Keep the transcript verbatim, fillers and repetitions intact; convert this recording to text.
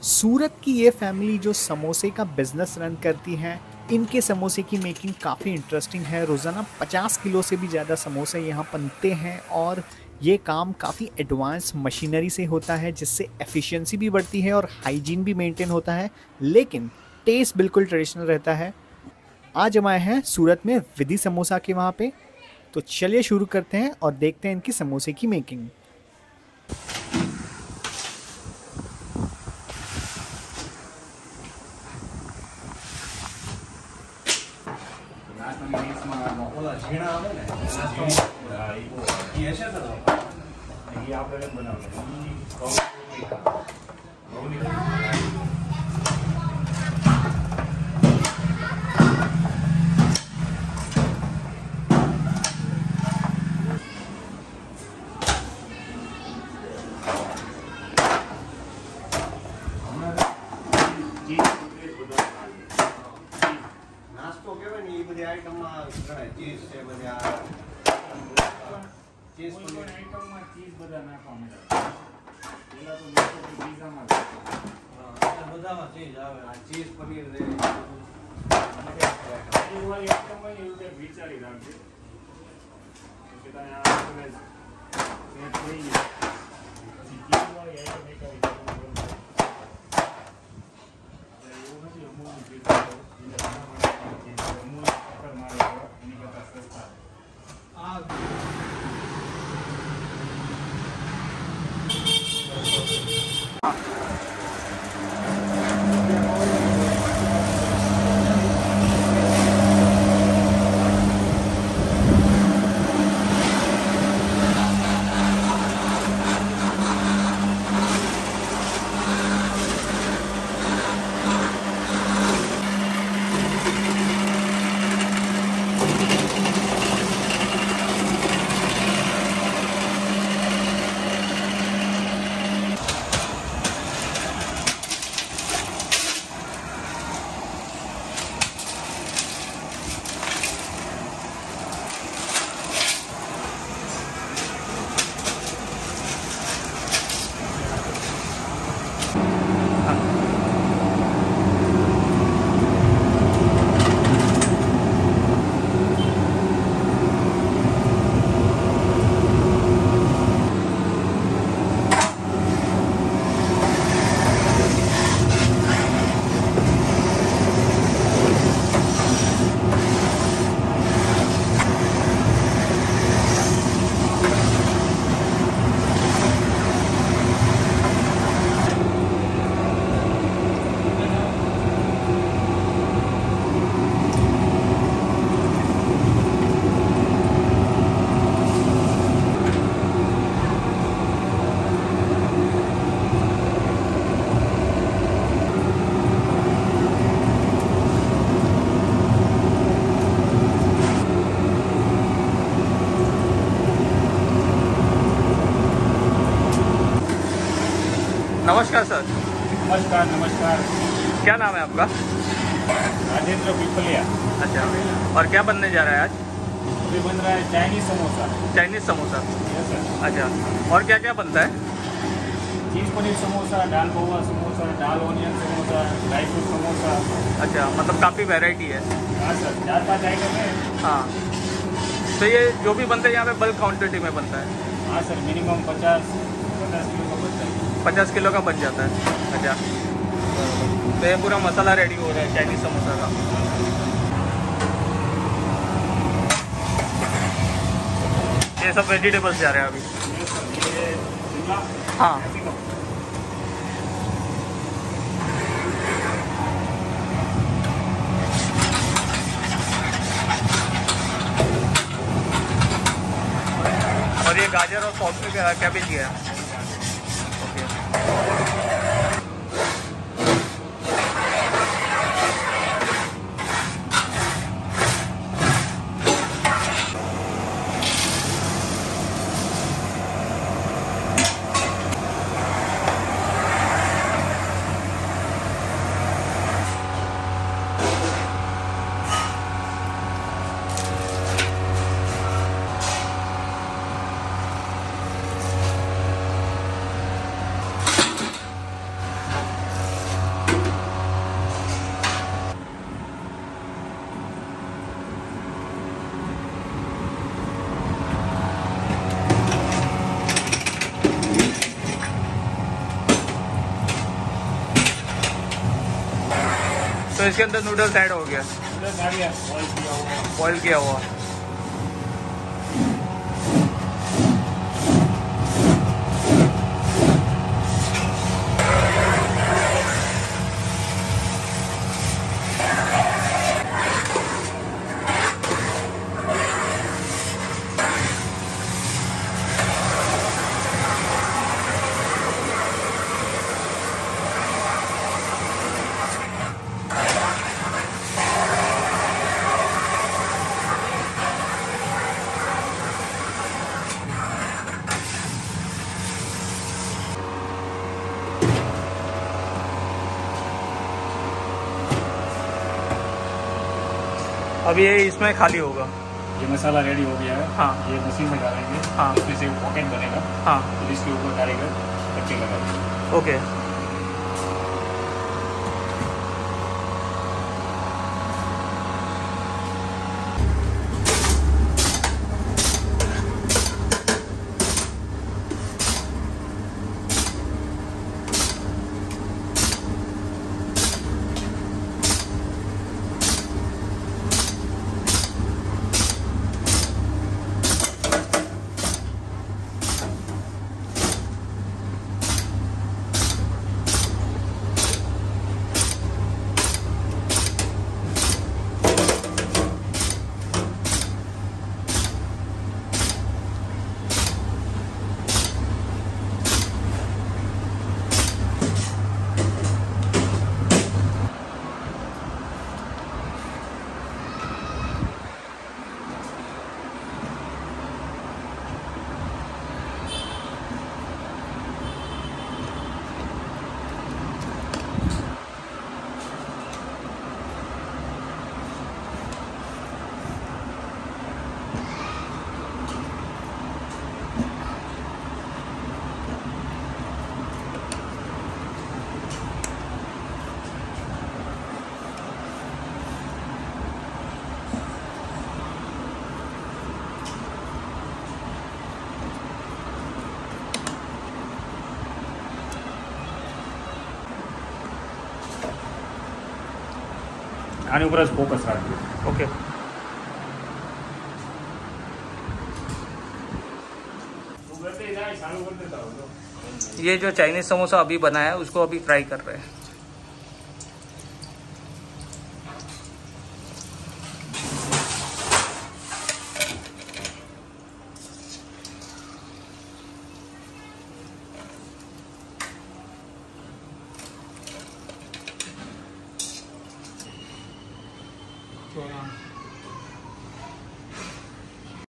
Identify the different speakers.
Speaker 1: सूरत की ये फैमिली जो समोसे का बिजनेस रन करती है, इनके समोसे की मेकिंग काफ़ी इंटरेस्टिंग है। रोज़ाना पचास किलो से भी ज़्यादा समोसे यहाँ बनते हैं और ये काम काफ़ी एडवांस मशीनरी से होता है, जिससे एफिशिएंसी भी बढ़ती है और हाइजीन भी मेंटेन होता है, लेकिन टेस्ट बिल्कुल ट्रेडिशनल रहता है। आज हम आए हैं सूरत में विधि समोसा के वहाँ पे, तो चलिए शुरू करते हैं और देखते हैं इनकी समोसे की मेकिंग।
Speaker 2: नमस्कार सर।
Speaker 3: नमस्कार नमस्कार।
Speaker 2: क्या नाम है आपका?
Speaker 3: राजेंद्र पिपलिया।
Speaker 2: अच्छा, और क्या बनने जा रहा है आज?
Speaker 3: अभी बन रहा है Chinese samosa.
Speaker 2: Chinese samosa.
Speaker 3: Yes sir.
Speaker 2: अच्छा, और क्या क्या बनता है?
Speaker 3: चीज़ पनीर समोसा, दाल पौवा समोसा, दाल onion samosa, dry fruit samosa.
Speaker 2: अच्छा, मतलब काफ़ी वैरायटी है।
Speaker 3: हाँ सर, चार पाँच आइटम है।
Speaker 2: हाँ, तो ये जो भी बनता है यहाँ पे बल्क क्वान्टिटी में बनता है?
Speaker 3: हाँ सर, मिनिमम पचास पचास किलो का बनता है।
Speaker 2: पचास किलो का बन जाता है। अच्छा, तो ये पूरा मसाला रेडी हो रहा है चाइनीज समोसा का। ये सब वेजिटेबल्स जा रहे हैं अभी।
Speaker 3: ये शिमला।
Speaker 2: हाँ, और ये गाजर और सॉस में कैबेज है। तो इसके अंदर नूडल्स ऐड हो गया,
Speaker 3: नूडल्स आ गया, बॉईल किया हुआ।
Speaker 2: बॉईल किया हुआ। अभी ये इसमें खाली होगा।
Speaker 3: ये मसाला रेडी हो गया है।
Speaker 2: हाँ,
Speaker 3: ये मशीन में डालेंगे।
Speaker 2: हाँ,
Speaker 3: इसमें से पॉकेट बनेगा।
Speaker 2: हाँ,
Speaker 3: तो इसके ऊपर डालेगा, कच्चे लगाएंगे।
Speaker 2: ओके।
Speaker 3: આની ઉપર જ ફોકસ રાખજો।
Speaker 2: ओके। ये जो चाइनीज समोसा अभी बनाया है उसको अभी फ्राई कर रहे हैं। तो